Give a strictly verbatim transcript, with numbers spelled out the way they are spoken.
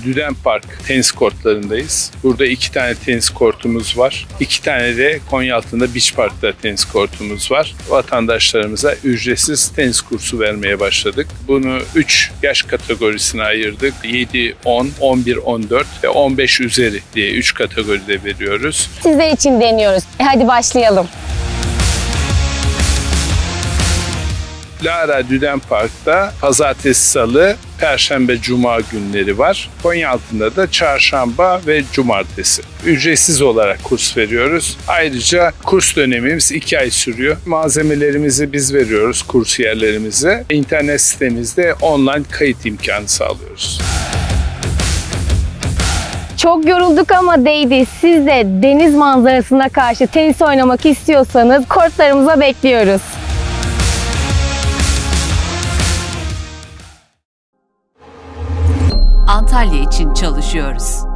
Düden Park tenis kortlarındayız. Burada iki tane tenis kortumuz var. İki tane de Konyaaltı'nda Beach Park'ta tenis kortumuz var. Vatandaşlarımıza ücretsiz tenis kursu vermeye başladık. Bunu üç yaş kategorisine ayırdık. yedi, on, on bir, on dört ve on beş üzeri diye üç kategoride veriyoruz. Sizler için deniyoruz. E hadi başlayalım. Lara Düden Park'ta pazartesi, salı, perşembe, cuma günleri var. Konyaaltı'nda da çarşamba ve cumartesi. Ücretsiz olarak kurs veriyoruz. Ayrıca kurs dönemimiz iki ay sürüyor. Malzemelerimizi biz veriyoruz kursiyerlerimize. İnternet sitemizde online kayıt imkanı sağlıyoruz. Çok yorulduk ama değdi. Siz de deniz manzarasına karşı tenis oynamak istiyorsanız kortlarımıza bekliyoruz. Antalya için çalışıyoruz.